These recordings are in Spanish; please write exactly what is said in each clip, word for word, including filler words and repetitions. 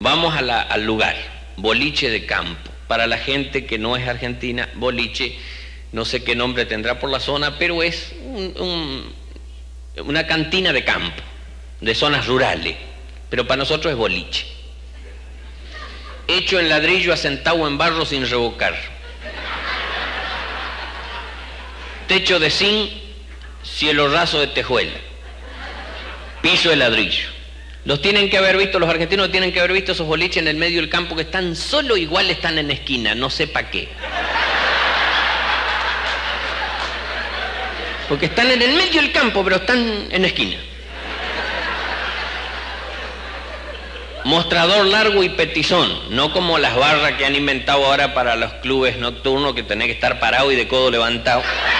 Vamos a la, al lugar, boliche de campo. Para la gente que no es argentina, boliche, no sé qué nombre tendrá por la zona, pero es un, un, una cantina de campo, de zonas rurales, pero para nosotros es boliche. Hecho en ladrillo, asentado en barro sin revocar. Techo de zinc, cielo raso de tejuela. Piso de ladrillo. Los tienen que haber visto, los argentinos tienen que haber visto esos boliches en el medio del campo que están solo igual, están en esquina, no sé para qué. Porque están en el medio del campo, pero están en esquina. Mostrador largo y petizón, no como las barras que han inventado ahora para los clubes nocturnos, que tenés que estar parado y de codo levantado.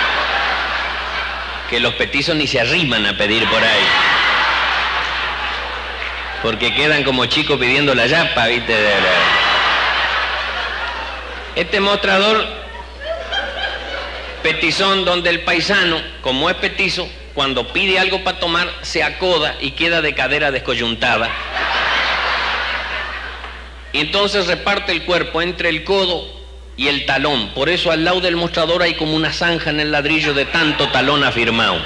Que los petizos ni se arriman a pedir por ahí. Porque quedan como chicos pidiendo la yapa, ¿viste? Este mostrador petizón, donde el paisano, como es petizo, cuando pide algo para tomar, se acoda y queda de cadera descoyuntada. Y entonces reparte el cuerpo entre el codo y el talón. Por eso al lado del mostrador hay como una zanja en el ladrillo de tanto talón afirmado.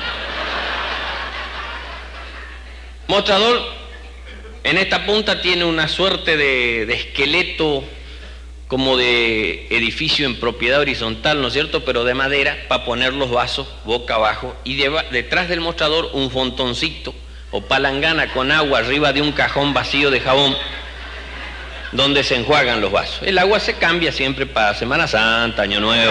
Mostrador, en esta punta tiene una suerte de, de esqueleto como de edificio en propiedad horizontal, ¿no es cierto?, pero de madera, para poner los vasos boca abajo, y de, detrás del mostrador un fontoncito o palangana con agua arriba de un cajón vacío de jabón donde se enjuagan los vasos. El agua se cambia siempre para Semana Santa, Año Nuevo.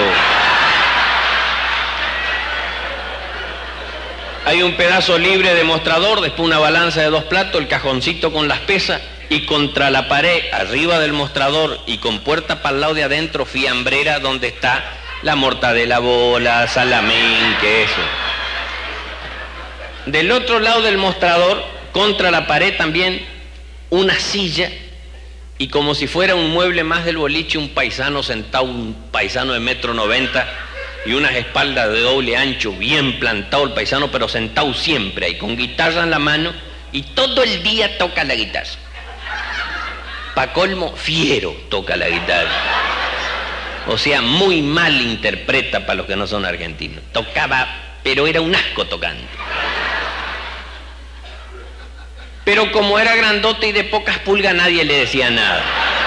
Hay un pedazo libre de mostrador, después una balanza de dos platos, el cajoncito con las pesas, y contra la pared, arriba del mostrador y con puerta para el lado de adentro, fiambrera donde está la mortadela bola, salamín, queso. Del otro lado del mostrador, contra la pared también, una silla, y como si fuera un mueble más del boliche, un paisano sentado, un paisano de metro noventa y unas espaldas de doble ancho, bien plantado el paisano, pero sentado siempre ahí, con guitarra en la mano, y todo el día toca la guitarra. Pa' colmo, fiero toca la guitarra. O sea, muy mal interpreta para los que no son argentinos. Tocaba, pero era un asco tocando. Pero como era grandote y de pocas pulgas, nadie le decía nada.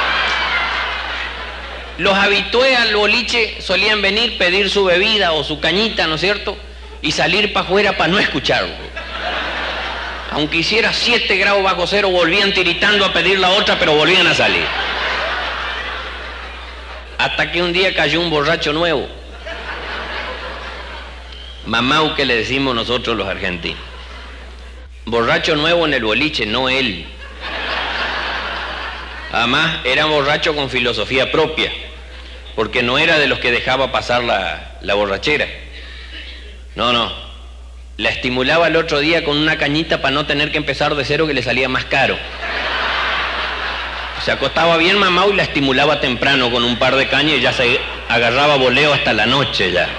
Los habitués al boliche solían venir, pedir su bebida o su cañita, ¿no es cierto?, y salir para afuera para no escucharlo. Aunque hiciera siete grados bajo cero, volvían tiritando a pedir la otra, pero volvían a salir. Hasta que un día cayó un borracho nuevo. Mamau, que le decimos nosotros los argentinos. Borracho nuevo en el boliche, no él. Además, era borracho con filosofía propia, porque no era de los que dejaba pasar la, la borrachera. No, no. La estimulaba el otro día con una cañita para no tener que empezar de cero, que le salía más caro. Se acostaba bien mamado y la estimulaba temprano con un par de cañas y ya se agarraba voleo hasta la noche ya.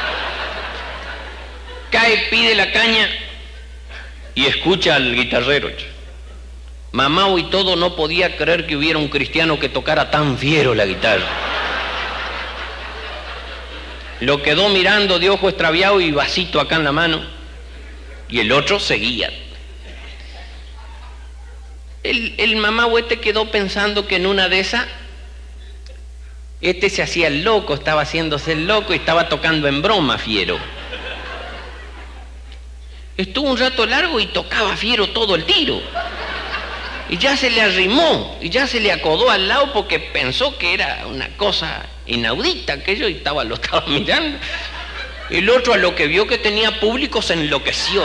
Cae, pide la caña y escucha al guitarrero. Mamao y todo no podía creer que hubiera un cristiano que tocara tan fiero la guitarra. Lo quedó mirando de ojo extraviado y vasito acá en la mano, y el otro seguía. El, el mamao este quedó pensando que en una de esas este se hacía el loco, estaba haciéndose el loco y estaba tocando en broma fiero. Estuvo un rato largo y tocaba fiero todo el tiro. Y ya se le arrimó, y ya se le acodó al lado porque pensó que era una cosa inaudita aquello y estaba, lo estaba mirando. El otro, a lo que vio que tenía público, se enloqueció.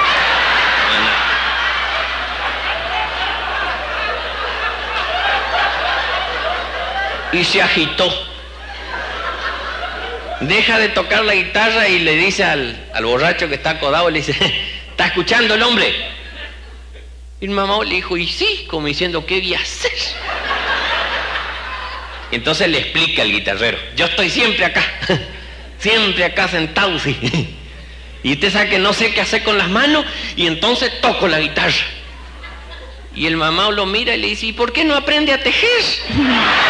Y se agitó. Deja de tocar la guitarra y le dice al, al borracho que está acodado, le dice: ¿está escuchando el hombre? Y el mamá le dijo: y sí, como diciendo, ¿qué voy a hacer? Entonces le explica al guitarrero: yo estoy siempre acá, siempre acá sentado, sí. Y usted sabe que no sé qué hacer con las manos, y entonces toco la guitarra. Y el mamá lo mira y le dice, ¿y por qué no aprende a tejer?